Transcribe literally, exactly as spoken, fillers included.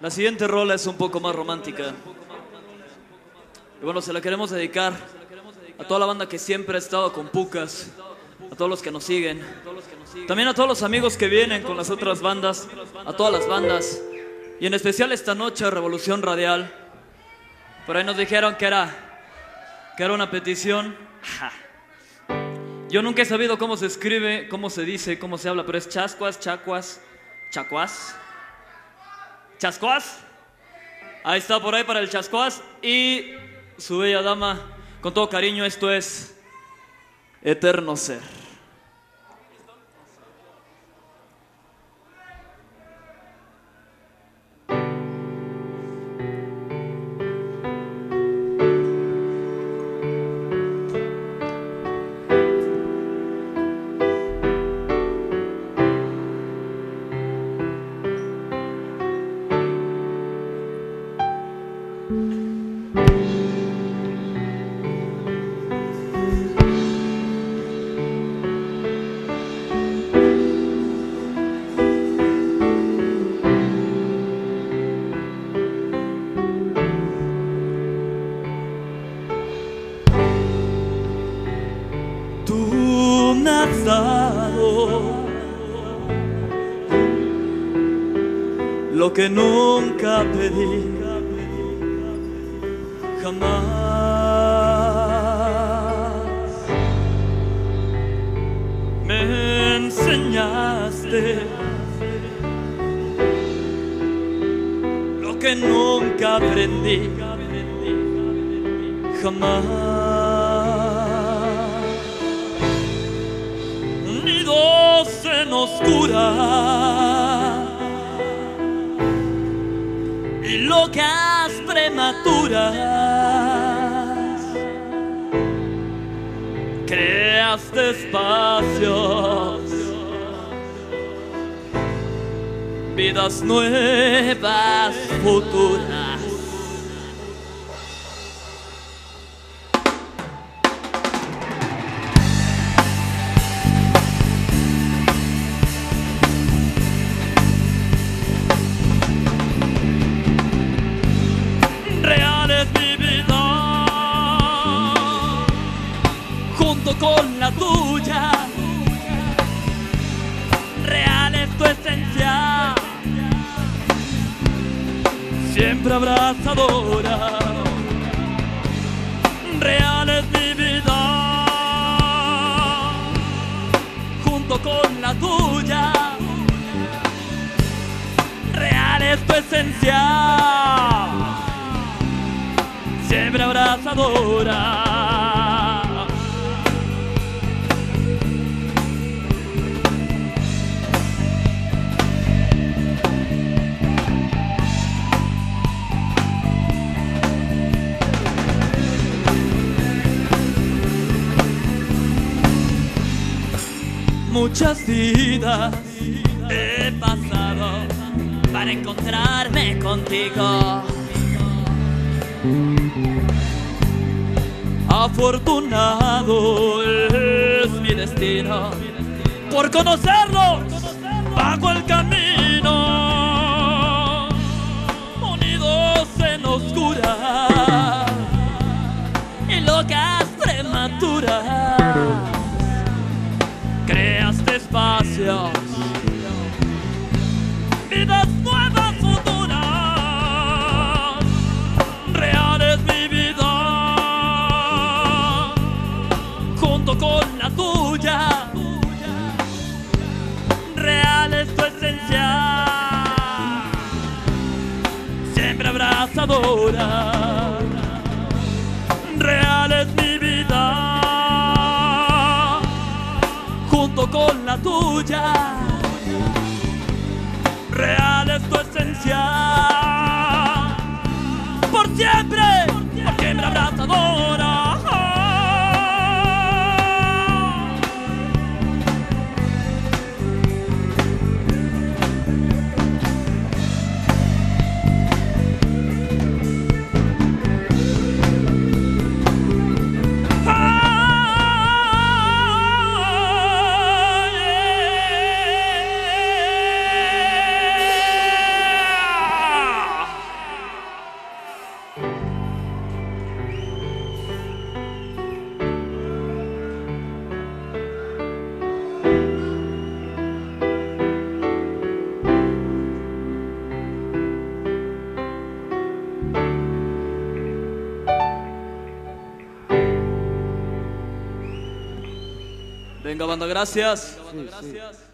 La siguiente rola es un poco más romántica. Y bueno, se la queremos dedicar a toda la banda que siempre ha estado con Pucas, a todos los que nos siguen, también a todos los amigos que vienen con las otras bandas, a todas las bandas, y en especial esta noche Revolución Radial. Por ahí nos dijeron que era, que era una petición. Yo nunca he sabido cómo se escribe, cómo se dice, cómo se habla, pero es chascuas, chacuas, chacuas, chascuas. Ahí está, por ahí para el chascuas. Y su bella dama, con todo cariño, esto es Eterno Ser. Tú me has dado lo que nunca pedí, jamás. Me enseñaste lo que nunca aprendí, jamás. Nidos en oscura y locas prematuras, creaste espacios, vidas nuevas, futuras. Con la tuya, real es tu esencia, siempre abrazadora. Real es mi vida, junto con la tuya, real es tu esencia, siempre abrazadora. Muchas vidas he pasado para encontrarme contigo. Afortunado es mi destino por conocerlo bajo el camino, unidos en oscura y locas prematuras. Creaste espacios, vidas nuevas, futuras. Real es mi vida, junto con la tuya. Real es tu esencia, siempre abrazadora. Real es mi vida, junto con la tuya, real es tu esencia, por siempre, por siempre abrazadora. Venga, banda, gracias. Sí, sí.